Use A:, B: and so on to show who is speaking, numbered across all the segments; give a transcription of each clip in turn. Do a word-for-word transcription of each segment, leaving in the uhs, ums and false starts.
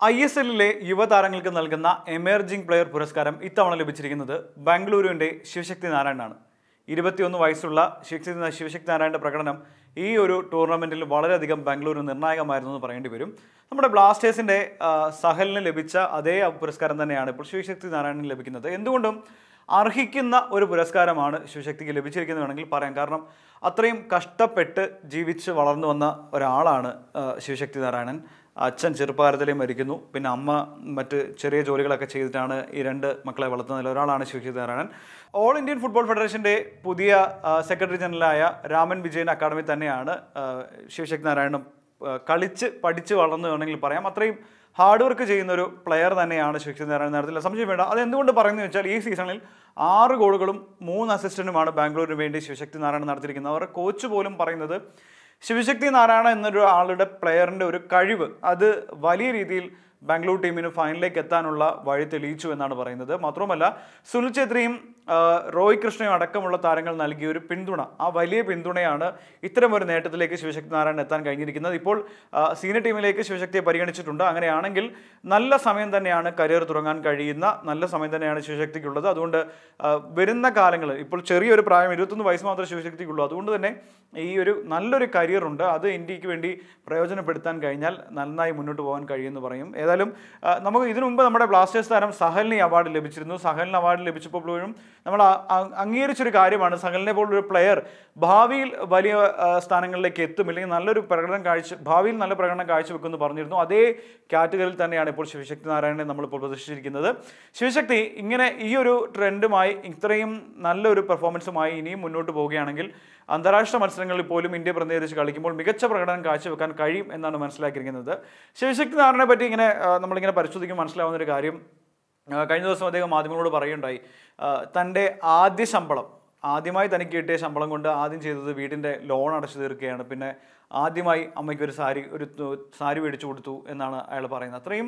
A: I S എല്ലിലെ യുവതാരങ്ങൾക്ക് നൽകുന്ന emerging player പുരസ്കാരം ഇത്തവണ ലഭിച്ചിരിക്കുന്നത് ബാംഗ്ലൂരുവിൻ്റെ ശിവശക്തി നാരായണനാണ്. ഇരുപത്തിയൊന്ന് വയസ്സുള്ള ശിവശക്തി ശിവശക്തി നാരായണൻ്റെ പ്രകടനം ഈ ഒരു ടൂർണമെൻറ്റിൽ വളരെയധികം ബാംഗ്ലൂരിന് നിർണായകമായിരുന്നു എന്ന് പറയേണ്ടി വരും. നമ്മുടെ ബ്ലാസ്റ്റേഴ്സിൻ്റെ സഹലിന് ലഭിച്ച അതേ പുരസ്കാരം തന്നെയാണ് ഇപ്പോൾ ശിവശക്തി നാരായണന് ലഭിക്കുന്നത്. എന്തുകൊണ്ടും അർഹിക്കുന്ന ഒരു പുരസ്കാരമാണ് ശിവശക്തിക്ക് ലഭിച്ചിരിക്കുന്നത് വേണമെങ്കിൽ പറയാം. കാരണം അത്രയും കഷ്ടപ്പെട്ട് ജീവിച്ച് വളർന്നു വന്ന ഒരാളാണ് ശിവശക്തി നാരായണൻ. അച്ഛൻ ചെറുപ്പകാലത്തിലേ മരിക്കുന്നു, പിന്നെ അമ്മ മറ്റ് ചെറിയ ജോലികളൊക്കെ ചെയ്തിട്ടാണ് ഈ രണ്ട് മക്കളെ വളർത്തുന്നതിൽ ഒരാളാണ് Shivasakthi Narayanan. All Indian football ഫെഡറേഷൻ്റെ പുതിയ സെക്രട്ടറി ജനറലായ രാമൻ വിജയൻ അക്കാഡമി തന്നെയാണ് ശിവശക്തി നാരായണൻ കളിച്ച് പഠിച്ച് വളർന്നു വേണമെങ്കിൽ പറയാം. അത്രയും ഹാർഡ് വർക്ക് ചെയ്യുന്ന ഒരു പ്ലെയർ തന്നെയാണ് ശിവശക്തി നാരായണൻ. നേരത്തിൽ സംശയം വേണ്ട. അതെന്തുകൊണ്ട് പറയുന്നത് വെച്ചാൽ ഈ സീസണിൽ ആറ് ഗോളുകളും മൂന്ന് അസിസ്റ്റന്റുമാണ് ബാംഗ്ലൂരിന് വേണ്ടി ശിവശക്തി നാരായണൻ നടത്തിയിരിക്കുന്നത്. അവരുടെ കോച്ച് പോലും പറയുന്നത് ശിവശക്തി നാരായണ എന്നൊരു ആളുടെ പ്ലെയറിൻ്റെ ഒരു കഴിവ് അത് വലിയ രീതിയിൽ ബാംഗ്ലൂർ ടീമിന് ഫൈനലിലേക്ക് എത്താനുള്ള വഴി തെളിയിച്ചു എന്നാണ് പറയുന്നത്. മാത്രവുമല്ല സുനിൽ ഛേത്രിയും റോയ് കൃഷ്ണയും അടക്കമുള്ള താരങ്ങൾ നൽകിയ ഒരു പിന്തുണ, ആ വലിയ പിന്തുണയാണ് ഇത്തരം ഒരു നേട്ടത്തിലേക്ക് ശിവശക്തി നാരായണൻ എത്താൻ കഴിഞ്ഞിരിക്കുന്നത്. ഇപ്പോൾ സീനിയർ ടീമിലേക്ക് ശിവശക്തിയെ പരിഗണിച്ചിട്ടുണ്ട്. അങ്ങനെയാണെങ്കിൽ നല്ല സമയം തന്നെയാണ് കരിയർ തുടങ്ങാൻ കഴിയുന്ന നല്ല സമയം തന്നെയാണ് ശിവശക്തിക്കുള്ളത്. അതുകൊണ്ട് വരുന്ന കാലങ്ങൾ ഇപ്പോൾ ചെറിയൊരു പ്രായം ഇരുപത്തൊന്ന് വയസ്സ് മാത്രമേ ശിവശക്തിക്കുള്ളൂ. അതുകൊണ്ട് തന്നെ ഈ ഒരു നല്ലൊരു കരിയർ ഉണ്ട്. അത് ഇന്ത്യക്ക് വേണ്ടി പ്രയോജനപ്പെടുത്താൻ കഴിഞ്ഞാൽ നന്നായി മുന്നോട്ട് പോകാൻ കഴിയുമെന്ന് പറയും. ഏതായാലും നമുക്ക് ഇതിനു മുമ്പ് നമ്മുടെ ബ്ലാസ്റ്റേഴ്സ് താരം സഹലിന് അവാർഡ് ലഭിച്ചിരുന്നു. സഹലിന് അവാർഡ് ലഭിച്ചപ്പോഴും നമ്മൾ അംഗീകരിച്ചൊരു കാര്യമാണ് സഹലിനെ പോലൊരു പ്ലെയർ ഭാവിയിൽ വലിയ സ്ഥാനങ്ങളിലേക്ക് എത്തും, അല്ലെങ്കിൽ നല്ലൊരു പ്രകടനം കാഴ്ച ഭാവിയിൽ നല്ല പ്രകടനം കാഴ്ചവെക്കുമെന്ന് പറഞ്ഞിരുന്നു. അതേ കാറ്റഗറിയിൽ തന്നെയാണ് ഇപ്പോൾ ശിവശക്തി നാരായണനെ നമ്മളിപ്പോൾ പ്രദർശിച്ചിരിക്കുന്നത്. ശിവശക്തി ഇങ്ങനെ ഈ ഒരു ട്രെൻഡുമായി ഇത്രയും നല്ലൊരു പെർഫോമൻസുമായി ഇനിയും മുന്നോട്ട് പോവുകയാണെങ്കിൽ അന്താരാഷ്ട്ര മത്സരങ്ങളിൽ പോലും ഇന്ത്യ പ്രതിനിധീകരിച്ച് കളിക്കുമ്പോൾ മികച്ച പ്രകടനം കാഴ്ചവെക്കാൻ കഴിയും എന്നാണ് മനസ്സിലാക്കിയിരിക്കുന്നത്. ശിവശക്തി നാരായണനെ പറ്റി ഇങ്ങനെ നമ്മളിങ്ങനെ പരിശോധിക്കുമ്പോൾ മനസ്സിലാവുന്നൊരു കാര്യം, കഴിഞ്ഞ ദിവസം അദ്ദേഹം മാധ്യമങ്ങളോട് പറയുകയുണ്ടായി, തൻ്റെ ആദ്യ ശമ്പളം ആദ്യമായി തനിക്ക് കിട്ടിയ ശമ്പളം കൊണ്ട് ആദ്യം ചെയ്തത് വീടിൻ്റെ ലോൺ അടച്ചു തീർക്കുകയാണ്. പിന്നെ ആദ്യമായി അമ്മയ്ക്ക് ഒരു സാരി ഒരു സാരി മേടിച്ചു കൊടുത്തു എന്നാണ് അയാൾ പറയുന്നത്. അത്രയും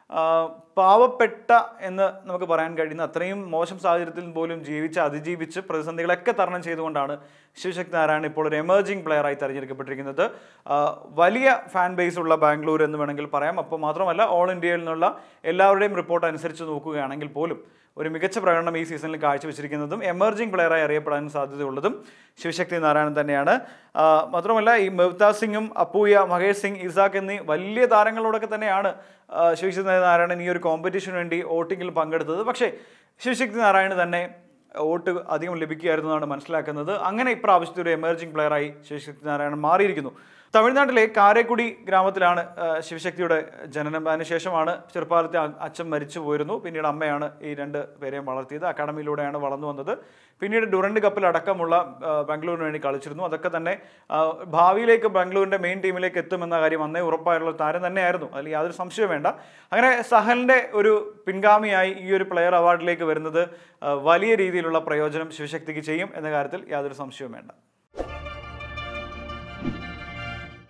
A: പാവപ്പെട്ട എന്ന് നമുക്ക് പറയാൻ കഴിയുന്ന അത്രയും മോശം സാഹചര്യത്തിൽ പോലും ജീവിച്ച് അതിജീവിച്ച് പ്രതിസന്ധികളൊക്കെ തരണം ചെയ്തുകൊണ്ടാണ് ശിവശക്തി നാരായണൻ ഇപ്പോൾ ഒരു എമർജിംഗ് പ്ലെയറായി തിരഞ്ഞെടുക്കപ്പെട്ടിരിക്കുന്നത്. വലിയ ഫാൻ ബേസ് ഉള്ള ബാംഗ്ലൂർ എന്ന് വേണമെങ്കിൽ പറയാം. അപ്പോൾ മാത്രമല്ല ഓൾ ഇന്ത്യയിൽ നിന്നുള്ള എല്ലാവരുടെയും റിപ്പോർട്ട് അനുസരിച്ച് നോക്കുകയാണെങ്കിൽ പോലും ഒരു മികച്ച പ്രകടനം ഈ സീസണിൽ കാഴ്ചവെച്ചിരിക്കുന്നതും എമർജിംഗ് പ്ലെയറായി അറിയപ്പെടാനും സാധ്യതയുള്ളതും ശിവശക്തി നാരായണൻ തന്നെയാണ്. മാത്രമല്ല ഈ മെവ്താസ് സിംഗും അപ്പൂയ, മഹേഷ് സിംഗ്, ഇസാഖ് എന്നീ വലിയ താരങ്ങളോടൊക്കെ തന്നെയാണ് ശിവശക്തി നാരായണൻ ഈ ഒരു കോമ്പറ്റീഷന് വേണ്ടി വോട്ടിങ്ങിൽ പങ്കെടുത്തത്. പക്ഷേ ശിവശക്തി നാരായണന് തന്നെ വോട്ട് അധികം ലഭിക്കുകയായിരുന്നു എന്നാണ് മനസ്സിലാക്കുന്നത്. അങ്ങനെ ഇപ്രാവശ്യത്തെ ഒരു എമർജിംഗ് പ്ലെയറായി ശിവശക്തി നാരായണൻ മാറിയിരിക്കുന്നു. തമിഴ്നാട്ടിലെ കാരക്കുടി ഗ്രാമത്തിലാണ് ശിവശക്തിയുടെ ജനനം. അതിനുശേഷമാണ് ചെറുപ്പകാലത്തെ അച്ഛൻ മരിച്ചു പോയിരുന്നു. പിന്നീട് അമ്മയാണ് ഈ രണ്ട് പേരെയും വളർത്തിയത്. അക്കാഡമിയിലൂടെയാണ് വളർന്നു വന്നത്. പിന്നീട് ഡുറൻഡ് കപ്പിൽ അടക്കമുള്ള ബാംഗ്ലൂരിന് വേണ്ടി കളിച്ചിരുന്നു. അതൊക്കെ തന്നെ ഭാവിയിലേക്ക് ബാംഗ്ലൂരിൻ്റെ മെയിൻ ടീമിലേക്ക് എത്തുമെന്ന കാര്യം അന്നേ ഉറപ്പായുള്ള താരം തന്നെയായിരുന്നു, അതിൽ യാതൊരു സംശയവും വേണ്ട. അങ്ങനെ സഹലിൻ്റെ ഒരു പിൻഗാമിയായി ഈ ഒരു പ്ലെയർ അവാർഡിലേക്ക് വരുന്നത് വലിയ രീതിയിലുള്ള പ്രയോജനം ശിവശക്തിക്ക് ചെയ്യും എന്ന കാര്യത്തിൽ യാതൊരു സംശയവും വേണ്ട.